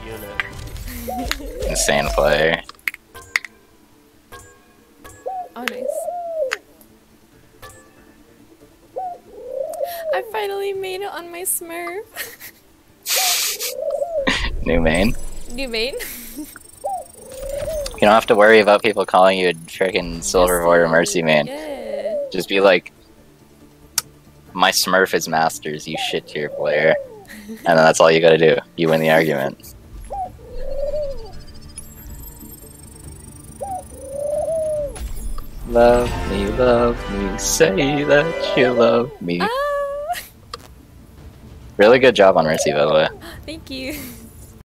unit. Insane player. Oh, nice. I finally made it on my Smurf. New main. New main? You don't have to worry about people calling you a frickin' Silver Void or Mercy main. Yeah. Just be like, my Smurf is Masters, you shit tier player. And then that's all you gotta do. You win the argument. Love me, say that you love me. Ah! Really good job on Mercy, by the way. Thank you.